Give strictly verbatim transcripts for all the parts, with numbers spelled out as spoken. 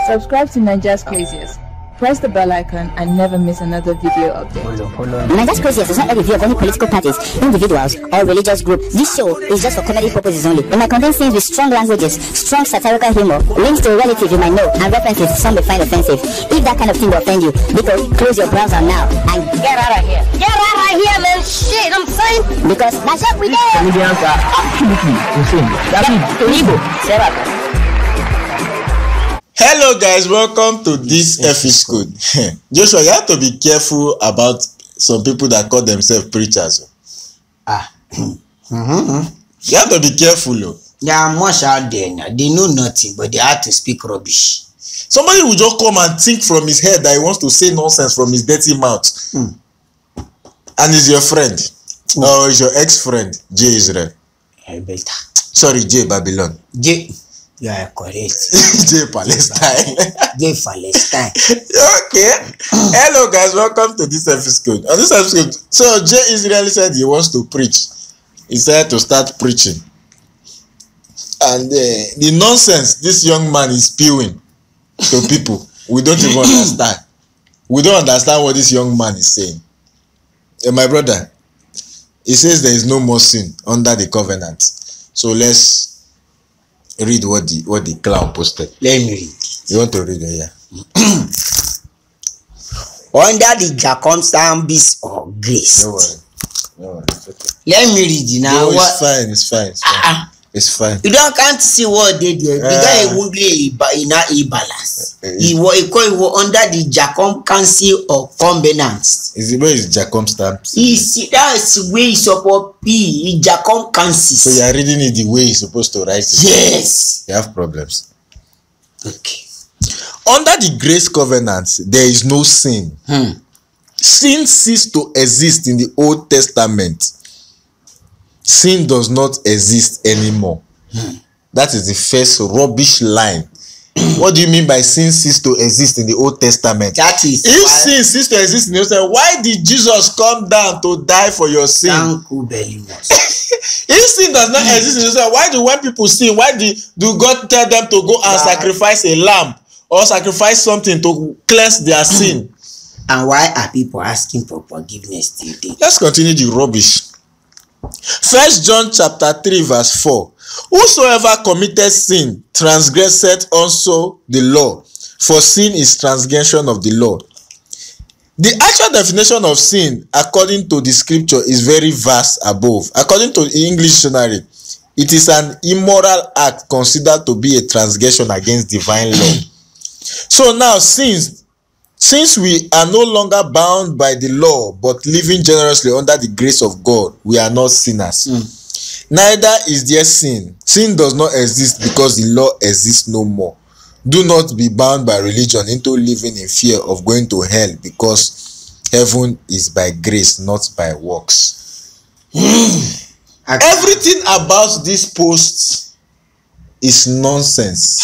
Subscribe to Nigeria's Craziest. Press the bell icon and never miss another video update. Nigeria's Craziest is not a review of any political parties, individuals, or religious group. This show is just for comedy purposes only. It might contain scenes with strong languages, strong satirical humor, links to a relative you might know, and references some may find offensive. If that kind of thing will offend you, because close your browser now and get out of here. Get out of here, man! Shit, I'm saying! Because that's what we do! Comedians are absolutely insane. That is illegal. Sarah. Hello guys, welcome to this episode. Joshua, you have to be careful about some people that call themselves preachers. Ah. Mm-hmm. You have to be careful. Oh. There are much out there now. They know nothing, but they have to speak rubbish. Somebody will just come and think from his head that he wants to say nonsense from his dirty mouth. Mm. And is your friend. Mm. Or is your ex-friend, J Israel. I better. Sorry, J Babylon. J. You are correct. J Palestine. J Palestine. Okay. Hello guys, welcome to this episode. On this episode, so J Israel said he wants to preach. He said to start preaching. And uh, the nonsense this young man is spewing to people, we don't even understand. We don't understand what this young man is saying. Uh, my brother, he says there is no more sin under the covenant. So let's read what the what the clown posted. Let me read. You want to read it? Yeah. Under the circumstances of grace. No worry. No worry. It's okay. Let me read it now. No, what? it's fine. It's fine. It's fine. Uh-uh. It's fine. You don't can't see what they did. The uh, guy would be in a balance. Uh, he was he was under the circumstances of covenants. Is it where is circumstance? Is that's where it's supposed to be. Circumstances. So you are reading it the way you're supposed to write it. Yes. You have problems. Okay. Under the grace covenant, there is no sin. Hmm. Sin ceased to exist in the Old Testament. Sin does not exist anymore. Hmm. That is the first rubbish line. What do you mean by sin ceased to exist in the Old Testament? That is if sin ceased to exist in the Old Testament, why did Jesus come down to die for your sin? If sin does not exist in the Old Testament, why do when people sin, why do, do God tell them to go and yeah. sacrifice a lamb or sacrifice something to cleanse their sin? And why are people asking for forgiveness today? Let's continue the rubbish. First John chapter three verse four. Whosoever committed sin transgresseth also the law, for sin is transgression of the law. The actual definition of sin according to the scripture is very vast above. According to the English dictionary, it is an immoral act considered to be a transgression against divine law. So now since Since we are no longer bound by the law, but living generously under the grace of God, we are not sinners. Mm. Neither is there sin. Sin does not exist because the law exists no more. Do not be bound by religion into living in fear of going to hell, because heaven is by grace, not by works. Everything about this post is nonsense.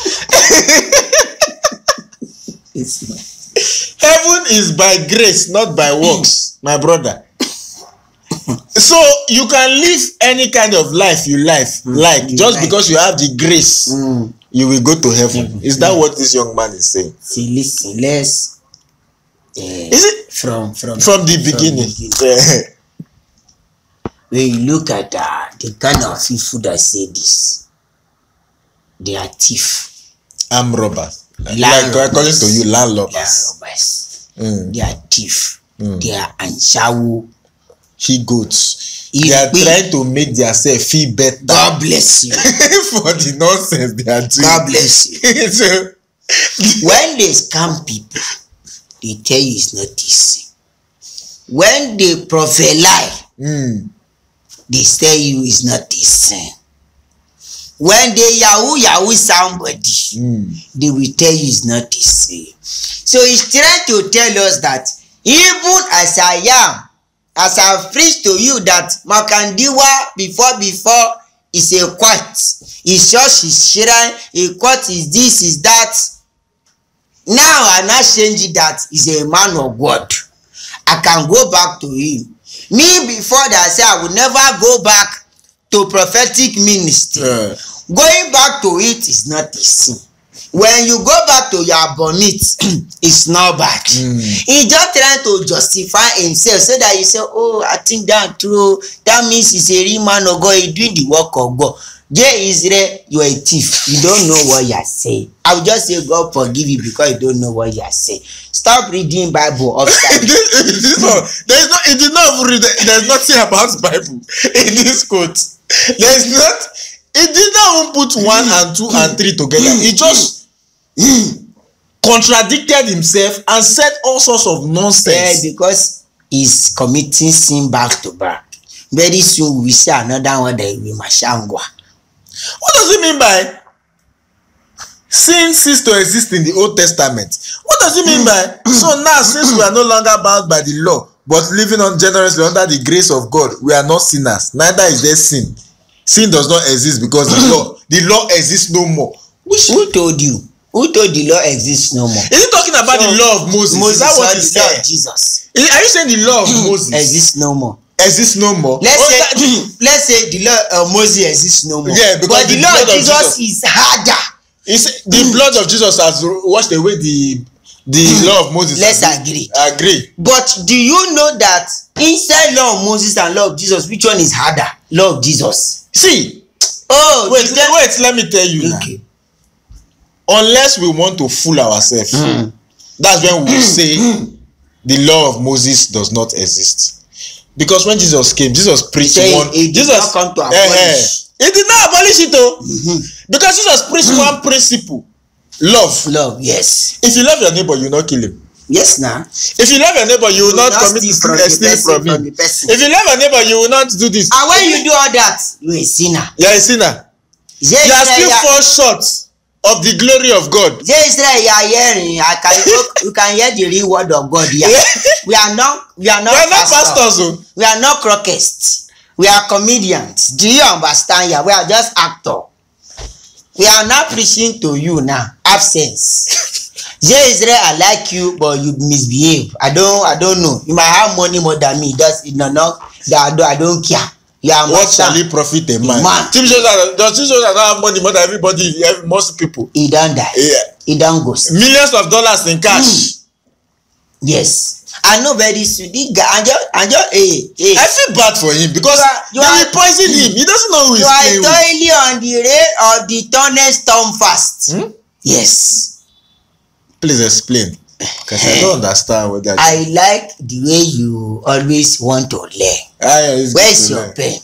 It's not. Heaven is by grace, not by works, my brother. So you can live any kind of life you life mm, like you just like. Because you have the grace, mm. you will go to heaven. Mm. Is that mm. what this young man is saying? See, listen, let's. Uh, is it from from from the beginning? From the beginning. When you look at uh, the kind of people that say this, they are thief. I'm robbers. Like according to you, landlords. Landlords. Mm. They are thief. Mm. They are anshawu. He goats. They are we, trying to make themselves feel better. God bless you. For the nonsense they are doing. God bless you. So, when they scam people, they tell you it's not this. When they prophet lie, mm. they tell you it's not this. When they yahoo yahoo somebody, mm. they will tell you it's not the same. So he's trying to tell us that even as I am, as I preach to you that Makandiwa before before is a quat, his church is shrine, a quat is this, is that. Now I not change that is a man of God. I can go back to him. Me before that I say I will never go back to prophetic ministry. Yeah. Going back to it is not a sin. when you go back to your bonnet, it's not bad. Mm. He just trying to justify himself so that you say, oh, I think that true. That means he's a real man of God. He's doing the work of God. Jay Israel, you are a thief. You don't know what you are saying. I will just say God forgive you because you don't know what you are saying. Stop reading Bible upside down. There is not. It did not read. There is nothing about Bible in this quote. There is not. It did not put one and two and three together. He just contradicted himself and said all sorts of nonsense. Yeah, because he's committing sin back to back. Very soon we see another one that will be Mashangwa. What does it mean by sin ceased to exist in the Old Testament? What does it mean by so now since we are no longer bound by the law but living on generously under the grace of God, we are not sinners, neither is there sin. Sin does not exist because the law the law exists no more. Which, who told you? Who told the law exists no more? Is he talking about so, the law of Moses? Moses is that what he the said? Law of Jesus. Is, are you saying the law of Moses exists no more? Exists no more. Let's oh, say that, let's say the law of Moses exists no more. Yeah, because but the, the law of Jesus, Jesus is harder. It's, the blood of Jesus has washed away the the law of Moses. Let's agree. Agree. But do you know that inside law of Moses and law of Jesus, which one is harder? Law of Jesus. See. Oh, wait, then, wait. Let me tell you okay. now. Unless we want to fool ourselves, mm. that's when we will say the law of Moses does not exist. Because when Jesus came, Jesus preached Say, one. It did Jesus not come to abolish. Eh, eh, it did not abolish it, though. Mm-hmm. Because Jesus preached mm-hmm. one principle: love. Love, yes. If you love your neighbor, you will not kill him. Yes, now. If you love your neighbor, you will not, not commit steal from, steal from him. If you love your neighbor, you will not do this. And when you do all that, you are a sinner. You are a sinner. Yes, you are still yeah. fall short of the glory of God. Yes, you are hearing. I can you can hear the real word of God here. We are not we are not, we are not pastors. Oh. We are not crockets. We are comedians. Do you understand? Yeah, we are just actors. We are not preaching to you now. Absence. Yes, Israel, I like you, but you misbehave. I don't I don't know. You might have money more than me. That's it. No, no. I don't I don't care. You are what shall he profit a man? man. Tim shows that does Tim shows that have money more than everybody, most people. He don't die. Yeah. He don't go. Millions of dollars in cash. Mm. Yes. I know very soon. This guy, I just, I just, hey, hey. I feel bad for him because you are, you they will poison him. He doesn't know who he's playing with. You are toiling on the rail of the tunnel storm fast. Hmm? Yes. Please explain. Because I don't understand what that I is. Like the way you always want to learn. Ah, yeah, where's your learn. Pen?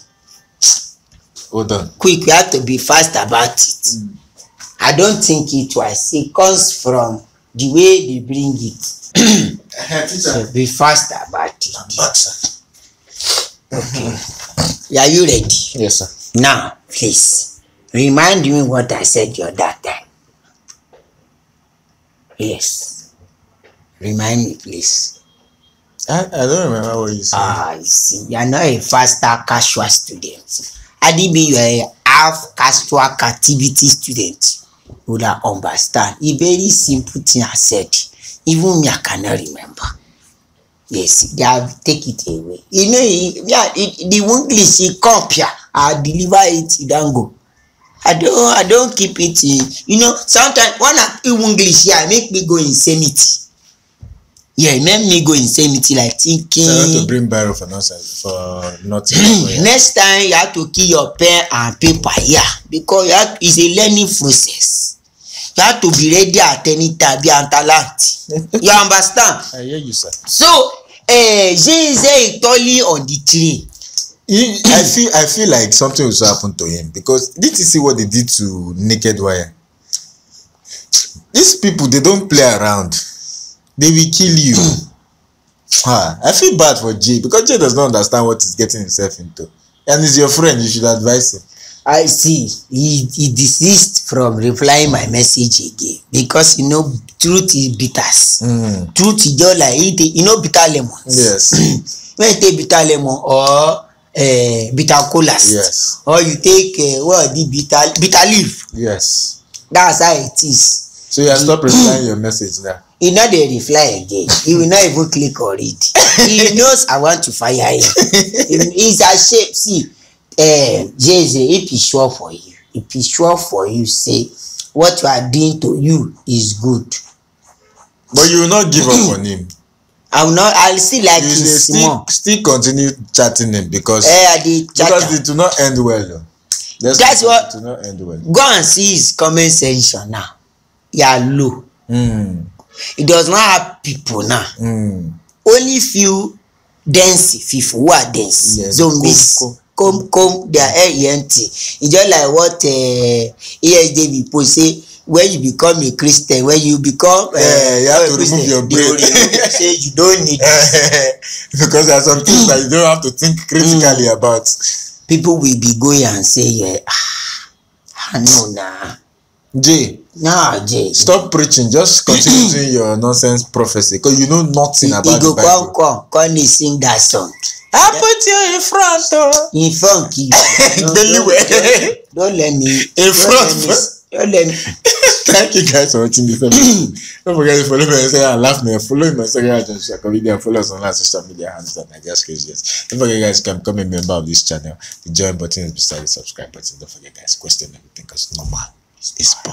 Hold on. Quick, we have to be fast about it. Mm. I don't think it twice. It comes from the way they bring it. So be fast about it. Okay. Are you ready? Yes, sir. Now, please remind me what I said the other time. Yes. Remind me, please. I, I don't remember what you said. Ah, you see, you are not a faster casual student. I did be you are a half casual captivity student. You would understand. A very simple thing I said. Even me, I cannot remember. Yes, they have take it away. You know, yeah, it, the English he come here, I deliver it, it don't go. I don't, I don't keep it in. You know, sometimes when I do English here, yeah, make me go insanity. Yeah, it make me go insanity, like thinking. So I have to bring barrel for nothing. For nothing. Next time you have to keep your pen and paper here, yeah, because you have, it's a learning process. You have to be ready at any time, be a talent. You understand? I hear you, sir. So, uh, Jay totally on the tree. He, I feel, I feel like something will happen to him because did you see what they did to Naked Wire? These people, they don't play around. They will kill you. ah, I feel bad for Jay because Jay does not understand what he's getting himself into, and he's your friend. You should advise him. I see. He, he desist from replying my message again because you know truth is bitters. Mm. Truth is just like it, you know bitter lemons. Yes. When you take bitter lemon or uh, bitter colas. Yes. Or you take uh, what the bitter bitter leaf. Yes. That's how it is. So you have stopped replying your message now. He not dey reply again. He will not even click or read. He knows I want to fire him. He's ashamed. See. Uh, Jay, if it's sure for you, if it's sure for you, say what you are doing to you is good. But you will not give up on him. I will not. I'll still like You him still, small. still continue chatting him because Eh, the because chatter. it will not end well. Though. That's, That's what- it will not end well. Go and see his comment section now. Yeah, low. Mm. It does not have people now. Mm. Only few dense people who are dense. Yes, Zombies. come, Come, come, their hair empty. It's just like what uh, E S J people say. When you become a Christian, when you become uh, Yeah, you have to Christian, remove your they will brain. remove it, say you don't need it. Because there are some things that you don't have to think critically Mm. about. People will be going and say, yeah, ah, no, nah. Jay, Nah, Jay. stop preaching. Just continue doing your nonsense prophecy because you know nothing He, about he the go come, Bible. come, come, they sing that song. I put you in front. Oh. In front, you. Don't, Daily don't, way. don't, don't let me. In don't front. Let me, don't let me. Thank you guys for watching this episode. Don't forget to follow me on Instagram and laugh me. Follow me on Instagram at John Media. Follow us on our social media handles at Nigeria's Craziest. Don't forget, guys, you can become a member of this channel. The join button is beside the subscribe button. Don't forget, guys, question everything because normal is possible.